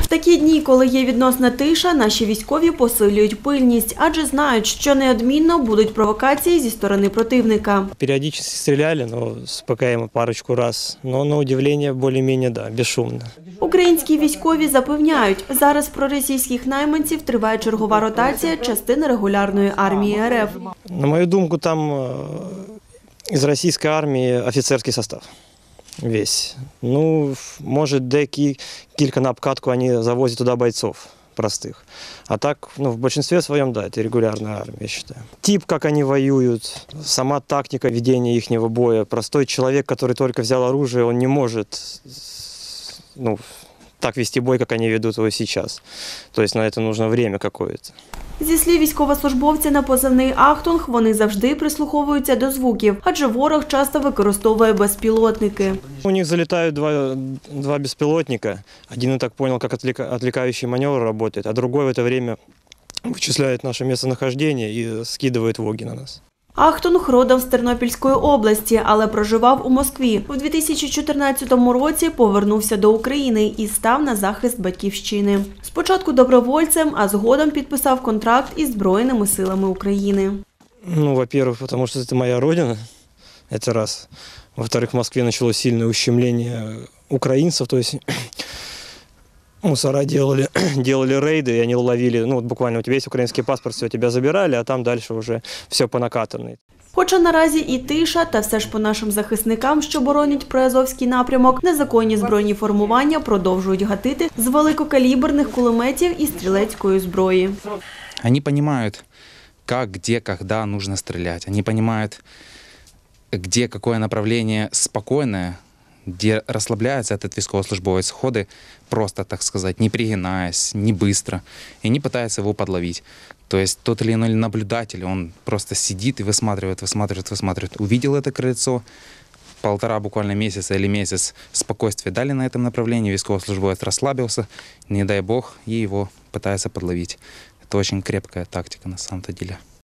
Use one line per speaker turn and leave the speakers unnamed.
В такі дні, коли є відносна тиша, наші військові посилюють пильність, адже знають, що неодмінно будуть провокації зі сторони противника.
Періодично стріляли, з ПКМ парочку раз, але на удивлення більш-менш, да, безшумно.
Українські військові запевняють, зараз проросійських найманців триває чергова ротація частини регулярної армії РФ.
На мою думку, там із російської армії офіцерський состав. Весь. Може, кілька на обкатку вони завозять туди бойців простих. А так, в большинстве своем, да, это регулярная армия, я считаю. Тип, как они воюют, сама тактика ведения ихнего боя. Простой человек, который только взял оружие, он не может, так вести бой, как они ведут его сейчас. То есть на это нужно время какое-то.
Зі слів військовослужбовця на позивний «Ахтунг», вони завжди прислуховуються до звуків, адже ворог часто використовує безпілотники.
У них залетают два беспилотника. Один, я так понял, как отвлекающий маневр работает, а другой в это время вычисляет наше местонахождение и скидывает воги на нас.
Ахтунг родом з Тернопільської області, але проживав у Москві. У 2014 році повернувся до України і став на захист батьківщини. Спочатку добровольцем, а згодом підписав контракт із Збройними силами України.
Во-первых, потому что это моя родина, это раз. Во-вторых, в Москве началось сильное ущемление украинцев, то есть мусора делали рейды, и они ловили, буквально у тебя есть украинский паспорт, все, тебя забирали, а там дальше уже все по накатанной.
Хоча наразі і тиша, та все ж по нашим захисникам, що боронять Приазовський напрямок, незаконні збройні формування продовжують гатити з великокаліберних кулеметів і стрілецької зброї.
Вони розуміють, як, де, коли нужно стріляти. Вони розуміють, де, яке направлення спокійне, где расслабляется этот військовослужбовец, ходы просто, так сказать, не пригинаясь, не быстро, и не пытается его подловить. То есть тот или иной наблюдатель, он просто сидит и высматривает. Увидел это крыльцо, полтора буквально месяца или месяц спокойствия дали на этом направлении, військовослужбовец расслабился, не дай бог, и его пытается подловить. Это очень крепкая тактика на самом-то деле.